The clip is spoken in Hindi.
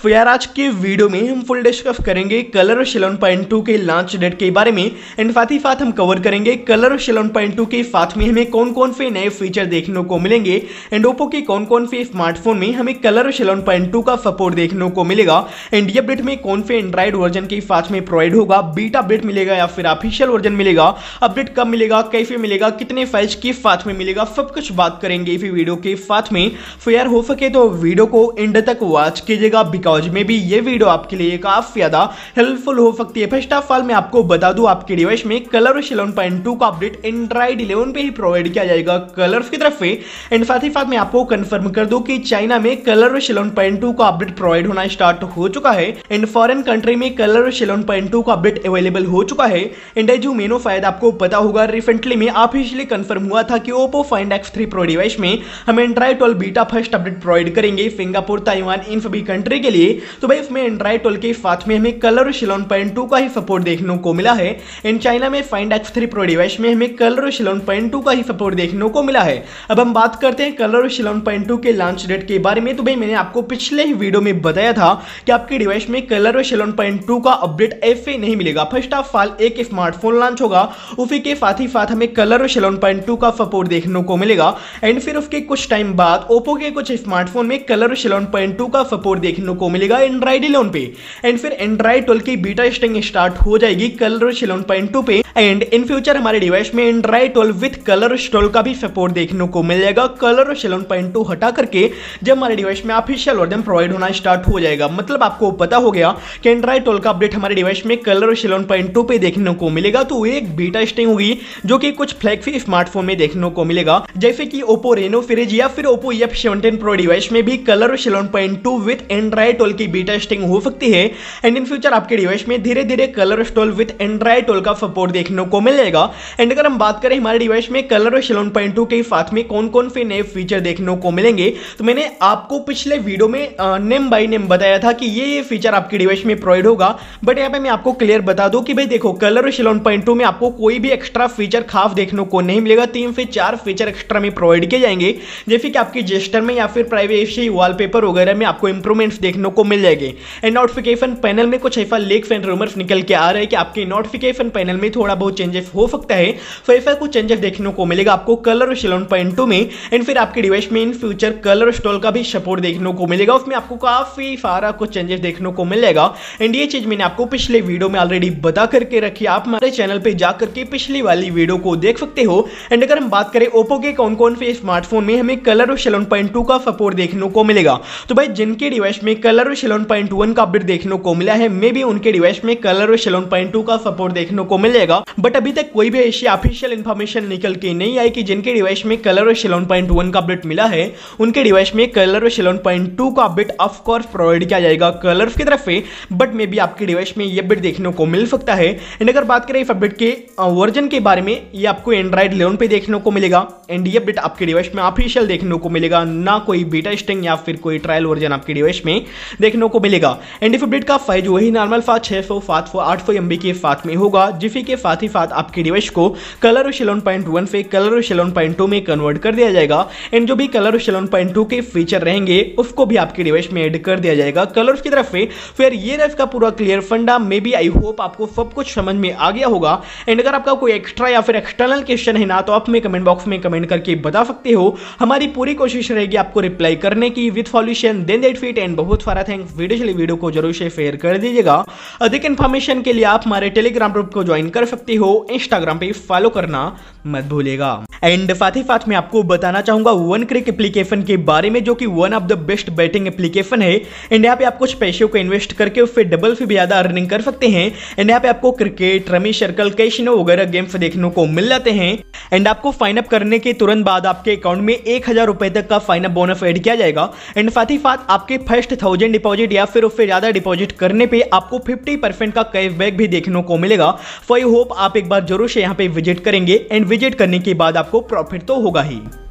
तो यार आज के वीडियो में हम फुल डिस्कस करेंगे कलर 11.2 के लॉन्च डेट के बारे में एंड साथ ही साथ हम कवर करेंगे कलर 11.2 के साथ में हमें कौन कौन से नए फीचर देखने को मिलेंगे एंड ओप्पो के कौन कौन से स्मार्टफोन में हमें कलर 11.2 का सपोर्ट देखने को मिलेगा एंड ये अपडेट में कौन से एंड्रॉइड वर्जन के साथ में प्रोवाइड होगा, बीटा अपडेट मिलेगा या फिर ऑफिशियल वर्जन मिलेगा, अपडेट कब मिलेगा, कैसे मिलेगा, कितने फाइल्स के साथ में मिलेगा, सब कुछ बात करेंगे इस वीडियो के साथ में। तो यार हो सके तो वीडियो को एंड तक वॉच कीजिएगा बिकॉज में भी ये वीडियो आपके लिए काफी ज्यादा हेल्पफुल हो सकती है। फर्स्ट ऑफ ऑल मैं आपको बता दूं आपके डिवाइस में कलर 11.2 का अपडेट एंड्रॉइड 11 पे ही प्रोवाइड किया जाएगा कलर्स की तरफ से एंड साथ ही साथ मैं आपको कंफर्म कर दूं कि चाइना में कलर 11.2 का अपडेट प्रोवाइड होना स्टार्ट हो चुका है एंड फॉरेन कंट्री में कलर 11.2 का अपडेट अवेलेबल हो चुका है एंड जो मेनू फायदा आपको पता होगा रिसेंटली में ऑफिशियली कंफर्म हुआ था कि Oppo find X3 pro device में हम Android 12 beta first update provide करेंगे सिंगापुर, ताइवान, इन सभी कंट्री के लिए। तो भाई इसमें एंड्रॉइड 12 के साथ में हमें कलर 11.2 का ही सपोर्ट देखने को मिला है एंड चाइना में फाइंड X3 प्रो डिवाइस में हमें कलर 11.2 का ही सपोर्ट देखने को मिला है। अब हम बात करते हैं कलर 11.2 के लॉन्च डेट के बारे में। तो भाई मैंने आपको पिछले ही वीडियो में बताया था कि आपके डिवाइस में कलर 11.2 का अपडेट ऐसे नहीं मिलेगा। फर्स्ट ऑफ ऑल एक स्मार्टफोन लॉन्च होगा, उसी के साथ ही साथ हमें कलर 11.2 का सपोर्ट देखने को मिलेगा एंड फिर उसके कुछ टाइम बाद ओप्पो के कुछ स्मार्टफोन में कलर 11.2 का सपोर्ट देखने को मिलेगा एंड्रॉइड 11 पे एंड फिर एंड्रॉइड 12 की बीटा टेस्टिंग स्टार्ट हो जाएगी कलर 11.2 पे एंड इन फ्यूचर हमारे डिवाइस में एंड्रॉइड 12 विद कलर 12 का भी सपोर्ट देखने को मिल जाएगा कलर 11.2 हटा करके जब हमारे डिवाइस में ऑफिशियल वर्जन प्रोवाइड होना स्टार्ट हो जाएगा। मतलब आपको पता हो गया कि एंड्रॉइड 12 का अपडेट हमारे डिवाइस में कलर 11.2 पे देखने को मिलेगा। तो एक बीटा टेस्टिंग होगी जो कि कुछ फ्लैगशिप स्मार्टफोन में देखने को मिलेगा जैसे कि ओप्पो रेनो सीरीज या फिर ओप्पो F17 प्रो डिवाइस में भी कलर 11.2 विद एंड्रॉइड 12 की बीटा टेस्टिंग हो सकती है एंड इन फ्यूचर आपके डिवाइस में धीरे धीरे कलर 12 विद एंड्रॉइड 12 का सपोर्ट देखने को मिल जाएगा। एंड अगर हम बात करें हमारे डिवाइस में कलर 11.2 के साथ में कौन कौन से नए फीचर देखने को मिलेंगे, तो मैंने आपको पिछले वीडियो में नेम बाय नेम बताया था कि ये फीचर आपके डिवाइस में प्रोवाइड होगा। बट यहाँ पे मैं आपको क्लियर बता दूं कि भाई देखो कलर 11.2 में आपको कोई भी एक्स्ट्रा फीचर खास देखने को नहीं मिलेगा। 3 से 4 फीचर एक्स्ट्रा में प्रोवाइड किए जाएंगे जैसे कि आपकी जेस्टर में या फिर प्राइवेसी वॉलपेपर वगैरह में आपको इंप्रूवमेंट्स देखने को मिल जाएंगे एंड नोटिफिकेशन पैनल में कुछ ऐसा लीक्स एंड रूमर्स निकल के आ रहे हैं कि आपके नोटिफिकेशन पैनल में थोड़ा बहुत चेंजेस हो सकता है। तो ऐसा कुछ चेंजेस देखने को मिलेगा आपको कलर 11.2 में एंड फिर आपके डिवाइस में इन फ्यूचर कलर 12 का भी सपोर्ट देखने को मिलेगा। उसमें आपको काफी सारा कुछ चेंजेस देखने को मिल जाएगा एंड ये चीज मैंने आपको पिछले वीडियो में ऑलरेडी बता करके रखी। आप हमारे चैनल पे जा करके पिछली वाली वीडियो को देख सकते हो। एंड अगर हम बात करें ओप्पो के कौन कौन से स्मार्टफोन में हमें कलर 11.2 का सपोर्ट देखने को मिलेगा, तो भाई जिनके डिवाइस में कलर 11.1 का अपडेट देखने को मिला है मे भी उनके डिवाइस में कलर 11.2 का सपोर्ट देखने को मिलेगा। बट अभी तक कोई भी ऐसी ऑफिशियल इंफॉर्मेशन निकल के नहीं आई कि जिनके डिवाइस में कलर 11.1 का अपडेट मिला है उनके डिवाइस में कलर 11.2 का अपडेट ऑफ कोर्स प्रोवाइड किया जाएगा कलर्स की तरफ से। बट मे भी आपके डिवाइस में ये अपडेट देखने को मिल सकता है। एंड अगर बात करें इस अपडेट के वर्जन के बारे में, ये आपको एंड्रॉइड 11 पे देखने को मिलेगा एंड ये अपडेट आपके डिवाइस में ऑफिशियल देखने को मिलेगा, ना कोई बीटा टेस्टिंग या फिर कोई ट्रायल वर्जन आपके डिवाइस में देखने को मिलेगा। एंड इस अपडेट का साइज वही नॉर्मल 600 700 800 MB के साथ में होगा जिसी के साथ ही साथ आपके डिवाइस को कलर 11.1 से कलर 11.2 में कन्वर्ट कर दिया जाएगा एंड जो भी कलर 11.2 के फीचर रहेंगे उसको भी आपके डिवाइस में ऐड कर दिया जाएगा कलर्स की तरफ से। फिर ये रहा इसका पूरा क्लियर फंडा। मे बी आई होप आपको सब कुछ समझ में आ गया होगा एंड अगर आपका कोई एक्स्ट्रा या फिर एक्सटर्नल क्वेश्चन है ना तो आप हमें कमेंट बॉक्स में कमेंट करके बता सकते हो। हमारी पूरी कोशिश रहेगी आपको रिप्लाई करने की with solution. Then that fit and बहुत सारा थैंक्स। वीडियो को जरूर से शेयर कर दीजिएगा। अधिक इन्फॉर्मेशन के लिए आप हमारे टेलीग्राम ग्रुप को ज्वाइन कर सकते हो, इंस्टाग्राम पे फॉलो करना मत भूलिएगा। एंड साथ ही साथ मैं आपको बताना चाहूंगा वन क्रिक एप्लीकेशन के बारे में जो कि one of the best betting application है एंड यहाँ पे आप कुछ पैसों को इन्वेस्ट करके उससे डबल से भी ज्यादा अर्निंग कर सकते हैं एंड यहाँ पे आपको क्रिकेट, रमी सर्कल, कैसिनो वगैरह गेम्स देखने को मिल जाते हैं एंड आपको साइन अप करने के तुरंत बाद आपके अकाउंट में 1000 रुपए तक का साइन अप बोनस ऐड किया जाएगा एंड साथ ही साथ आपके फर्स्ट 1000 डिपॉजिट या फिर उससे ज्यादा डिपॉजिट करने पे आपको 50% का कैशबैक भी देखने को मिलेगा। सो आई होप आप एक बार जरूर से यहाँ पे विजिट करेंगे एंड विजिट करने के बाद आपको प्रॉफिट तो होगा ही।